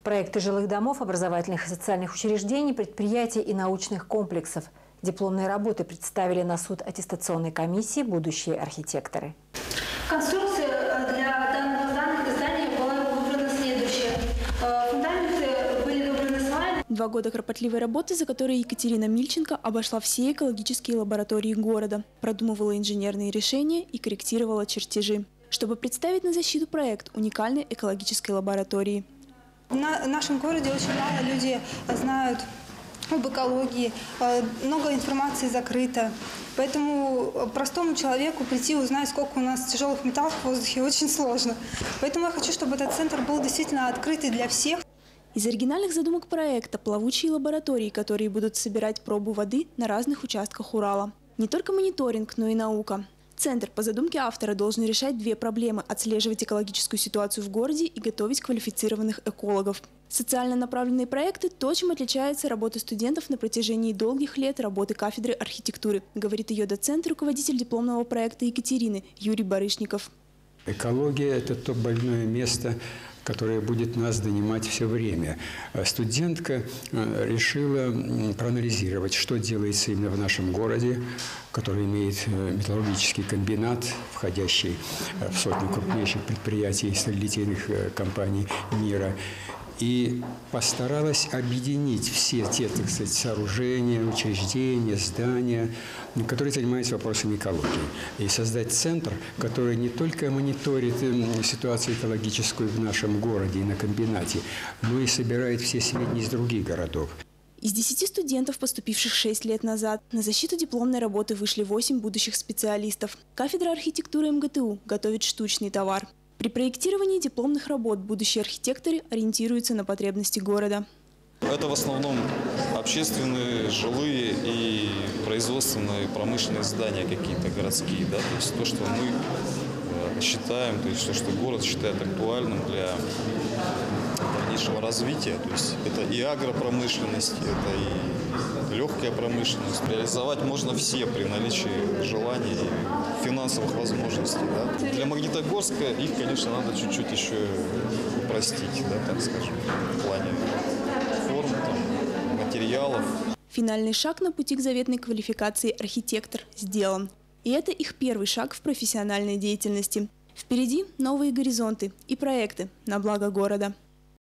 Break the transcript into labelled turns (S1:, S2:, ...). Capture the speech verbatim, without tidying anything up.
S1: Проекты жилых домов, образовательных и социальных учреждений, предприятий и научных комплексов. Дипломные работы представили на суд аттестационной комиссии будущие архитекторы.
S2: Конструкция для данного здания была выбрана следующая. Фундаменты были выбраны сваями.
S3: Два года кропотливой работы, за которые Екатерина Мильченко обошла все экологические лаборатории города, продумывала инженерные решения и корректировала чертежи, чтобы представить на защиту проект уникальной экологической лаборатории.
S4: В нашем городе очень мало людей знают об экологии, много информации закрыто. Поэтому простому человеку прийти узнать, сколько у нас тяжелых металлов в воздухе, очень сложно. Поэтому я хочу, чтобы этот центр был действительно открытый для всех.
S3: Из оригинальных задумок проекта – плавучие лаборатории, которые будут собирать пробу воды на разных участках Урала. Не только мониторинг, но и наука. Центр по задумке автора должен решать две проблемы – отслеживать экологическую ситуацию в городе и готовить квалифицированных экологов. Социально направленные проекты – то, чем отличается работа студентов на протяжении долгих лет работы кафедры архитектуры, говорит ее доцент, руководитель дипломного проекта Екатерины Юрий Барышников.
S5: Экология – это то больное место, которое будет нас донимать все время. Студентка решила проанализировать, что делается именно в нашем городе, который имеет металлургический комбинат, входящий в сотню крупнейших предприятий сталелитейных компаний мира. И постаралась объединить все те, так сказать, сооружения, учреждения, здания, которые занимаются вопросами экологии. И создать центр, который не только мониторит ситуацию экологическую в нашем городе и на комбинате, но и собирает все сведения из других городов.
S3: Из десяти студентов, поступивших шесть лет назад, на защиту дипломной работы вышли восемь будущих специалистов. Кафедра архитектуры эм гэ тэ у готовит штучный товар. При проектировании дипломных работ будущие архитекторы ориентируются на потребности города.
S6: Это в основном общественные, жилые и производственные, промышленные здания какие-то городские. Да? То есть то, что мы считаем, то есть то, что город считает актуальным для дальнейшего развития. То есть это и агропромышленность, это и легкая промышленность. Реализовать можно все при наличии желания и финансовых возможностей. Да? Для Магнитогорска их, конечно, надо чуть-чуть еще упростить, да, так скажем, в плане форм, там, материалов.
S3: Финальный шаг на пути к заветной квалификации архитектор сделан. И это их первый шаг в профессиональной деятельности. Впереди новые горизонты и проекты на благо города.